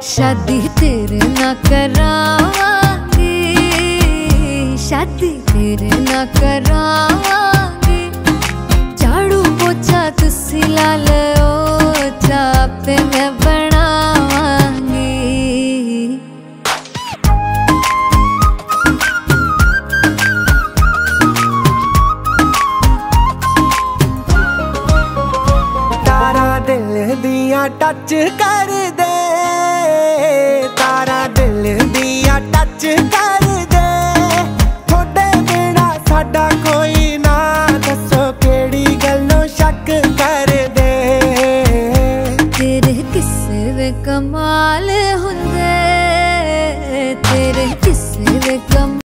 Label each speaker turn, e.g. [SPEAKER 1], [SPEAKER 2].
[SPEAKER 1] शादी तेरे ना करावांगी, शादी तेरे ना करावांगी। झाड़ू पोछा तुसी ला लो, चापे मैं बनावांगी।
[SPEAKER 2] तारा दिल दिया टच कर दे, तारा दिल दिया टच कर दे। थोड़े बिना साडा